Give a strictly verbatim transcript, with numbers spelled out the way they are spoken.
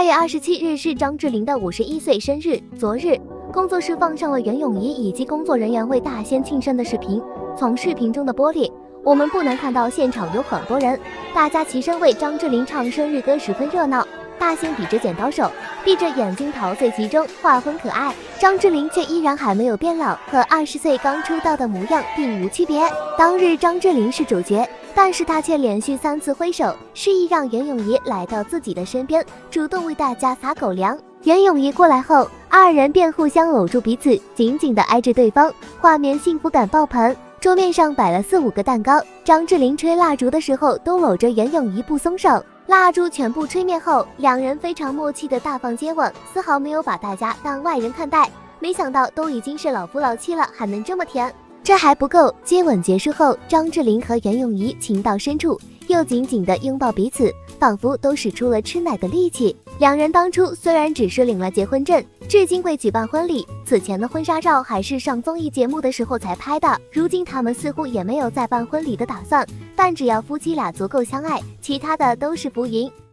月二十七日是张智霖的五十一岁生日。昨日，工作室放上了袁咏仪以及工作人员为大仙庆生的视频。从视频中的玻璃，我们不难看到现场有很多人，大家齐声为张智霖唱生日歌，十分热闹。大仙比着剪刀手，闭着眼睛陶醉其中，画风可爱。张智霖却依然还没有变老，和二十岁刚出道的模样并无区别。当日张智霖是主角，但是他却连续三次挥手，示意让袁咏仪来到自己的身边，主动为大家撒狗粮。袁咏仪过来后，二人便互相搂住彼此，紧紧地挨着对方，画面幸福感爆棚。桌面上摆了四五个蛋糕，张智霖吹蜡烛的时候都搂着袁咏仪不松手。蜡烛全部吹灭后，两人非常默契的大放接吻，丝毫没有把大家当外人看待。没想到都已经是老夫老妻了，还能这么甜。这还不够，接吻结束后，张智霖和袁咏仪情到深处，又紧紧地拥抱彼此，仿佛都使出了吃奶的力气。两人当初虽然只是领了结婚证，至今未举办婚礼，此前的婚纱照还是上综艺节目的时候才拍的。如今他们似乎也没有再办婚礼的打算，但只要夫妻俩足够相爱，其他的都是浮云。